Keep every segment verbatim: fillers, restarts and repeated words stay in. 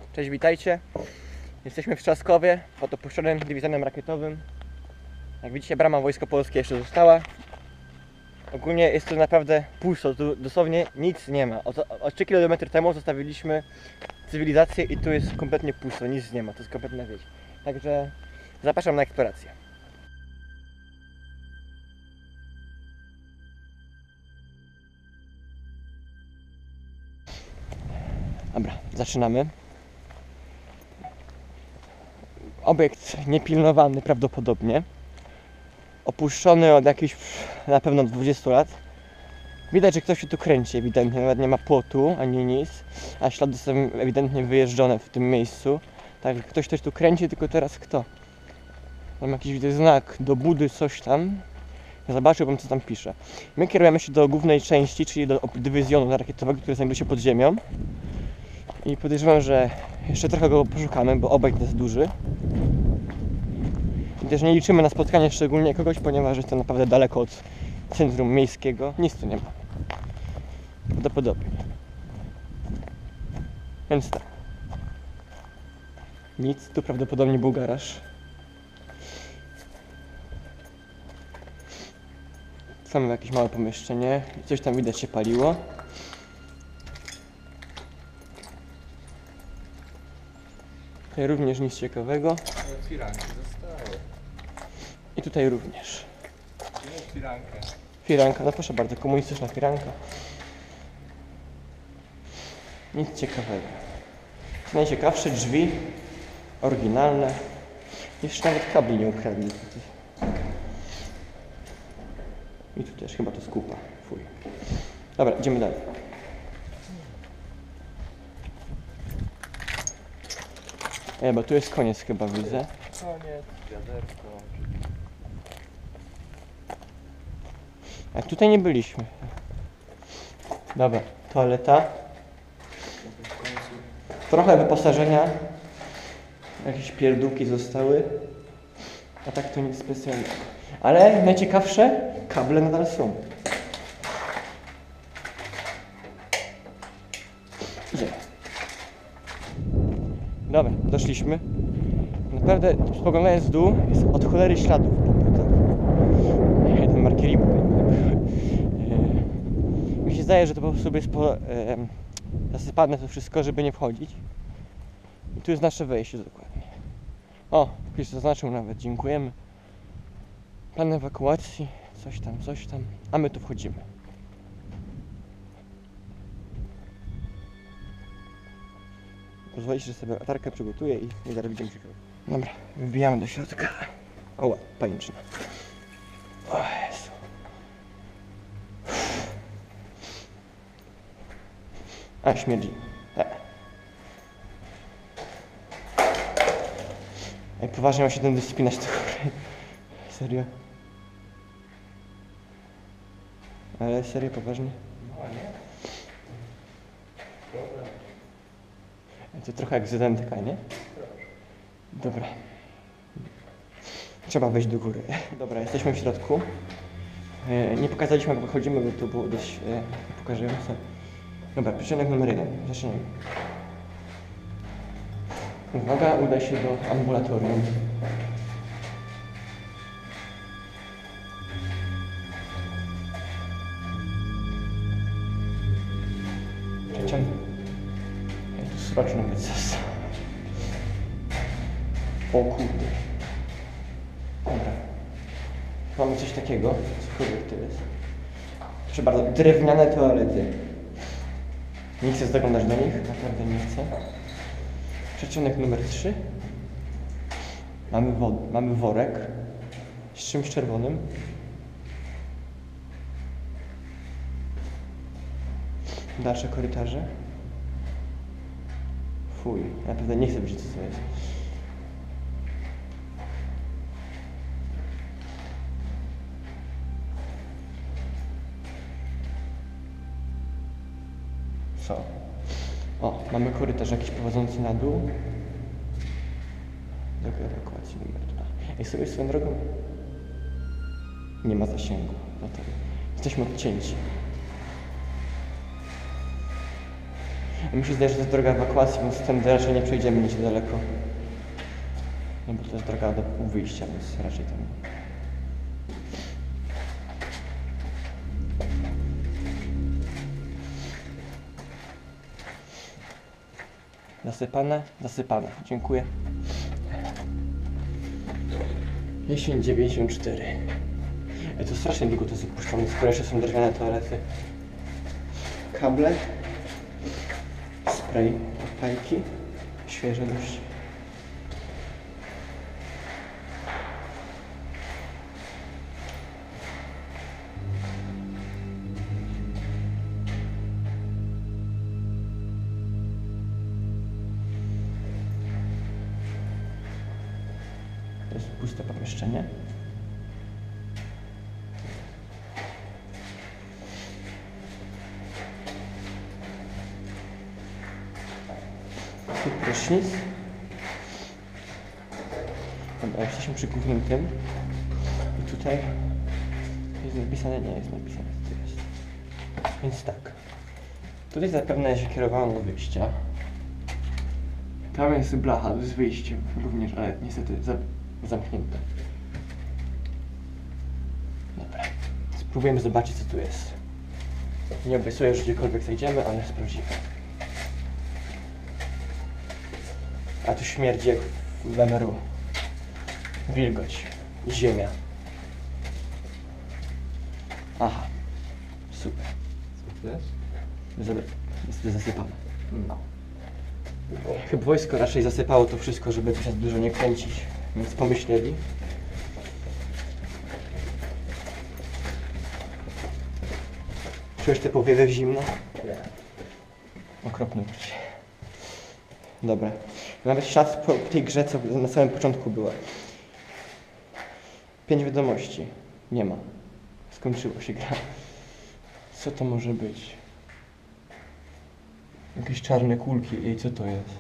Cześć, witajcie. Jesteśmy w Trzaskowie pod opuszczonym dywizjonem rakietowym. Jak widzicie, brama Wojsko Polskie jeszcze została. Ogólnie jest tu naprawdę pusto, tu dosłownie nic nie ma. O, o trzy kilometry temu zostawiliśmy cywilizację i tu jest kompletnie pusto, nic nie ma, to jest kompletna wieś. Także zapraszam na eksplorację. Dobra, zaczynamy. Obiekt niepilnowany prawdopodobnie. Opuszczony od jakichś na pewno dwudziestu lat. Widać, że ktoś się tu kręci, ewidentnie, nawet nie ma płotu ani nic, a ślady są ewidentnie wyjeżdżone w tym miejscu. Tak, ktoś coś tu kręci, tylko teraz kto? Mam jakiś widzę znak do budy, coś tam. Zobaczyłbym, co tam pisze. My kierujemy się do głównej części, czyli do dywizjonu rakietowego, który znajduje się pod ziemią. I podejrzewam, że jeszcze trochę go poszukamy, bo obiekt jest duży. I też nie liczymy na spotkanie szczególnie kogoś, ponieważ jest to naprawdę daleko od centrum miejskiego. Nic tu nie ma. Prawdopodobnie. Więc tak. Nic, tu prawdopodobnie był garaż. Mamy jakieś małe pomieszczenie. Coś tam widać się paliło. Tutaj również nic ciekawego. Firanki zostały. I tutaj również. Nie firankę. Firanka, no proszę bardzo, komunistyczna firanka. Nic ciekawego. Najciekawsze drzwi. Oryginalne. Jeszcze nawet kabli nie ukradli. I tu też chyba to skupa. Fuj. Dobra, idziemy dalej. E, bo tu jest koniec chyba, widzę. Koniec, wiaderko. A tutaj nie byliśmy. Dobra, toaleta. Trochę wyposażenia. Jakieś pierdółki zostały. A tak to nic specjalnego. Ale najciekawsze, kable nadal są. Idziemy. Dobra, doszliśmy. Naprawdę, spoglądając w dół, jest od cholery śladów po płytach. Jeden markieribu. Mi się zdaje, że to po prostu jest po, e, zasypane to wszystko, żeby nie wchodzić. I tu jest nasze wejście dokładnie. O, ktoś zaznaczył nawet, dziękujemy. Plan ewakuacji, coś tam, coś tam, a my tu wchodzimy. Pozwolić, że sobie latarkę przygotuję i, i zaraz będziemy się. Dobra, wbijamy do środka. Oła, pajęczyna. O Jezu. A, śmierdzi. E. Ej, poważnie mam się ten spinać do góry. Serio? Ale serio, poważnie? No nie? Dobra. To trochę jak Z M T K, nie? Dobra. Trzeba wejść do góry. Dobra, jesteśmy w środku. E, nie pokazaliśmy, jak wychodzimy, bo to było dość e, pokazujące. Dobra, przyczynek numer jeden. Zaczynamy. Uwaga, uda się do ambulatorium. Przeciągnę. Jest tu sroczny wyces. O kurde. Dobra. Mamy coś takiego, cokolwiek to jest. Proszę bardzo, drewniane toalety. Nie chcę zaglądać do nich, naprawdę nie chcę. Przeciąg numer trzy. Mamy, wod- mamy worek z czymś czerwonym. Dalsze korytarze. Fuj, naprawdę nie chcę wiedzieć, co to jest. Co? O, mamy korytarz jakiś prowadzący na dół. Do ewakuacji numer dwa. Ej, sobie swoją drogą. Nie ma zasięgu. No to jesteśmy odcięci. Mi się zdaje, że to jest droga ewakuacji, więc tędy raczej nie przejdziemy nic daleko. Nie, bo to jest droga do wyjścia, więc raczej tam nie. Zasypane? Zasypane. Dziękuję. Jesień dziewięćdziesiąt cztery. Ej, to strasznie długo to jest opuszczone, skoro jeszcze są drewniane toalety. Kable. Spray. Fajki. Świeże dość. To jest puste pomieszczenie. Tu prysznic. Dobra, jesteśmy przy głównym tym. I tutaj jest napisane, nie jest napisane, co to jest. Więc tak. Tutaj zapewne się kierowano do wyjścia. Tam jest blacha z wyjściem również, ale niestety za, zamknięte. Dobra. Spróbujemy zobaczyć, co tu jest. Nie obiecuję, że gdziekolwiek zejdziemy, ale sprawdzimy. A tu śmierdzi jak w M R U. Wilgoć. I ziemia. Aha. Super. Co to jest? Zobacz, jest to zasypane. No. Chyba wojsko raczej zasypało to wszystko, żeby tu się dużo nie kręcić. Więc pomyśleli. Czujesz te powiewy zimno? Nie. Okropne uczucie. Dobra. Nawet ślad po tej grze, co na samym początku była. Pięć wiadomości. Nie ma. Skończyło się gra. Co to może być? Jakieś czarne kulki. Ej, co to jest?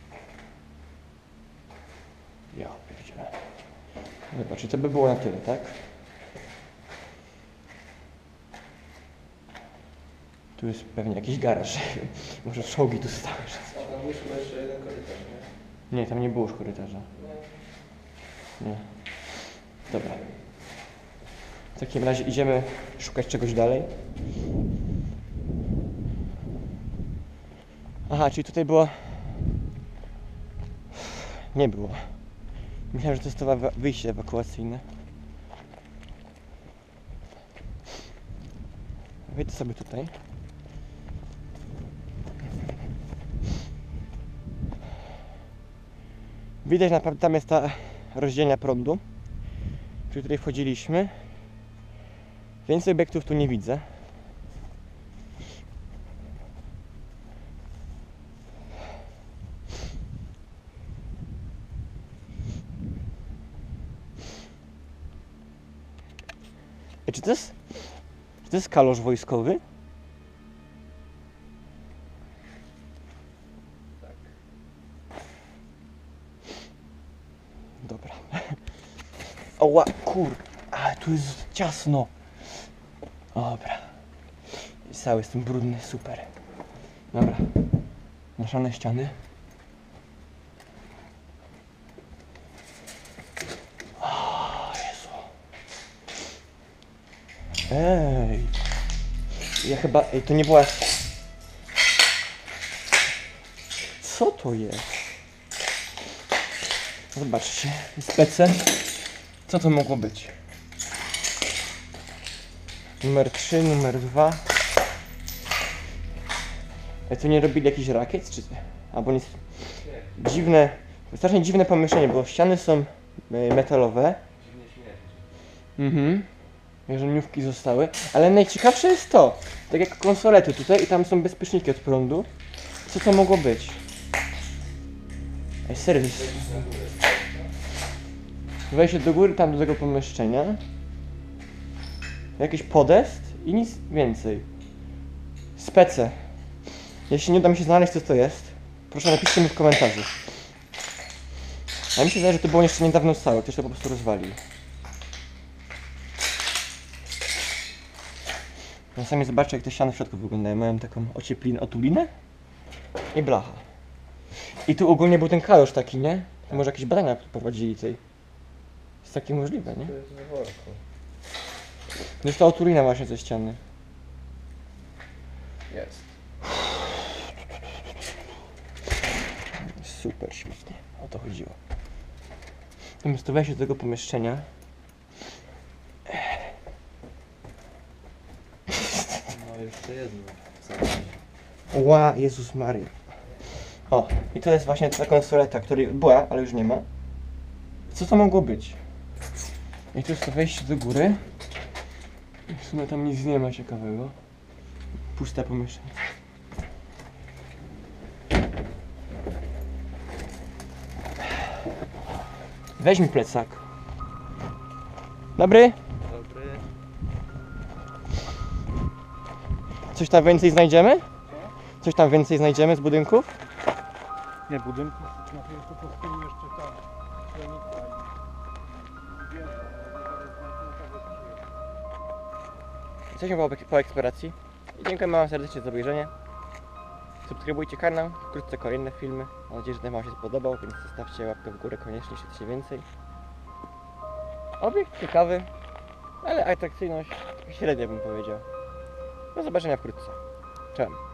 Ja pierdzielę. Zobacz, to by było na tyle, tak? Tu jest pewnie jakiś garaż. Może czołgi tu stały. A tam musimy jeszcze jeden korytarz, nie? Nie, tam nie było już korytarza. Nie. Dobra. W takim razie idziemy szukać czegoś dalej. Aha, czyli tutaj było... Nie było. Myślałem, że to jest to wa- wyjście ewakuacyjne. Wejdę sobie tutaj. Widać naprawdę, tam jest ta rozdzielnia prądu, przy której wchodziliśmy. Więcej obiektów tu nie widzę. Ej, czy to jest... Czy to jest kalosz wojskowy? Tak. Dobra. Oła, kur... Ale tu jest ciasno. Dobra. Cały jestem brudny, super. Dobra. Naszane ściany. O Jezu. Ej. Ja chyba... Ej, to nie była... Co to jest? Zobaczcie. Spece. Co to mogło być? Numer trzy, numer dwa. Ej, to nie robili jakiś rakiet, czy... Albo nic... Dziwne... Strasznie dziwne pomieszczenie, bo ściany są e, metalowe. Dziwnie śmierdzi. Mhm. Jarzeniówki zostały. Ale najciekawsze jest to. Tak jak konsolety tutaj i tam są bezpieczniki od prądu. Co to mogło być? Ej, serwis. Wejście do góry, tam do tego pomieszczenia. Jakiś podest i nic więcej. Spece. Jeśli nie uda mi się znaleźć, co to jest, proszę napiszcie mi w komentarzu. A mi się wydaje, że to było jeszcze niedawno całe, ktoś to po prostu rozwalił. No sami zobaczcie, jak te ściany w środku wyglądają. Mają taką ocieplinę, otulinę? i blacha. I tu ogólnie był ten kalusz taki, nie? Może jakieś badania prowadzili tej. Jest takie możliwe, nie? To jest w worku. Zresztą o Turina właśnie ze ściany. Jest. Super świetnie, o to chodziło. Natomiast to wejście do tego pomieszczenia. No już to jedno. Ła, Jezus Maria. O, i to jest właśnie ta konsoleta, której była, ale już nie ma. Co to mogło być? I tu jest to wejście do góry. I w sumie tam nic nie ma ciekawego. Puste pomieszczenie. Weź mi plecak. Dobry? Dobry. Coś tam więcej znajdziemy? Coś tam więcej znajdziemy z budynków? Nie, budynku, na to jest po prostu jeszcze ta średnica i wieża, ale zaraz znajdziemy sobie Jesteśmy po, po eksploracji. I dziękujemy Wam serdecznie za obejrzenie. Subskrybujcie kanał, wkrótce kolejne filmy. Mam nadzieję, że ten Wam się spodobał, więc zostawcie łapkę w górę koniecznie, jeśli chcecie więcej. Obiekt ciekawy, ale atrakcyjność średnia bym powiedział. Do zobaczenia wkrótce. Cześć.